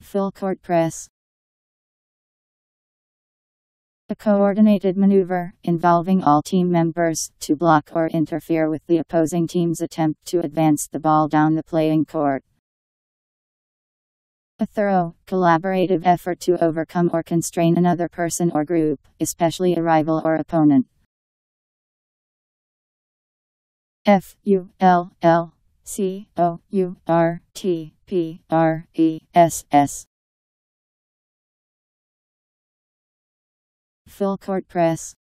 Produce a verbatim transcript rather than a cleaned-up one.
Full court press. A coordinated maneuver, involving all team members, to block or interfere with the opposing team's attempt to advance the ball down the playing court. A thorough, collaborative effort to overcome or constrain another person or group, especially a rival or opponent. F U L L C O U R T P R E S S. Full court press.